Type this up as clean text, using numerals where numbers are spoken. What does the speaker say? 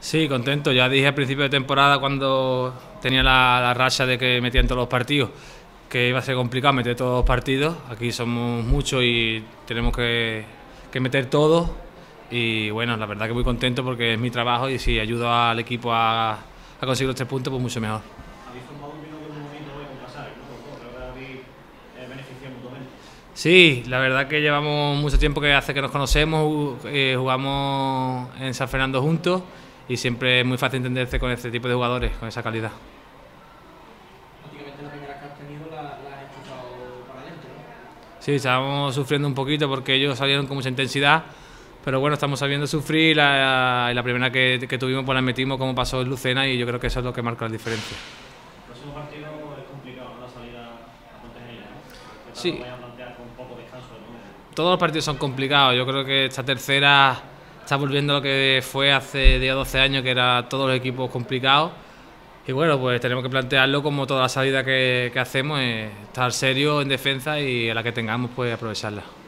Sí, contento. Ya dije al principio de temporada, cuando tenía la racha de que metía en todos los partidos, que iba a ser complicado meter todos los partidos. Aquí somos muchos y tenemos que meter todos. Y bueno, la verdad que muy contento porque es mi trabajo y si ayudo al equipo a conseguir los 3 puntos, pues mucho mejor. Habéis formado un binomio muy bonito hoy con Casares, ¿no? Los dos, creo que habéis beneficiado mutuamente. Sí, la verdad que llevamos mucho tiempo que hace que nos conocemos, jugamos en San Fernando juntos y siempre es muy fácil entenderse con este tipo de jugadores, con esa calidad. Prácticamente la primera que has tenido la has enchufado para adentro, ¿no? Sí, estábamos sufriendo un poquito porque ellos salieron con mucha intensidad, pero bueno, estamos sabiendo sufrir y la primera que tuvimos pues la metimos como pasó en Lucena y yo creo que eso es lo que marca la diferencia. El próximo partido es complicado, ¿no? La salida a Pontevedra, ¿no? ¿Qué tal lo Sí, vais a plantear con poco descanso de momento? todos los partidos son complicados, yo creo que esta tercera está volviendo a lo que fue hace 10 o 12 años, que era todos los equipos complicados. Y bueno, pues tenemos que plantearlo como toda la salida que hacemos, estar serio en defensa y a la que tengamos pues aprovecharla.